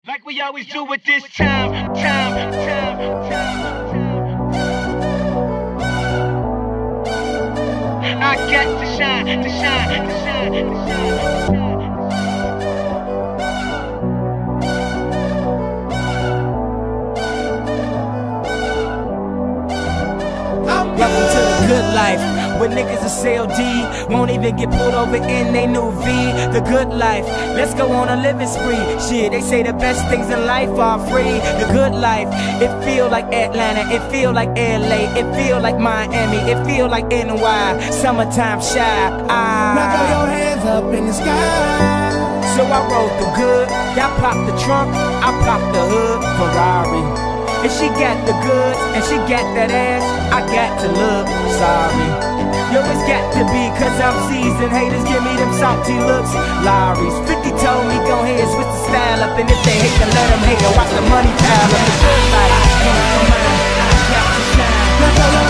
Like we always do with this time. I got to shine, to shine, to shine, to shine. Welcome to the good life, where niggas are CLD, won't even get pulled over in they new V. The good life, let's go on a living spree. Shit, they say the best things in life are free. The good life, it feel like Atlanta, it feel like LA, it feel like Miami, it feel like NY, summertime shy. Now throw your hands up in the sky. So I rode the good, y'all pop the trunk, I pop the hood, Ferrari. If she got the goods, and she got that ass, I got to look sorry. Yo, it's got to be, cause I'm seasoned. Haters give me them salty looks. Lorries, 50 told me go ahead, switch the style up. And if they hate, then let them hate, or watch the money pile up. The good life, I got to shine.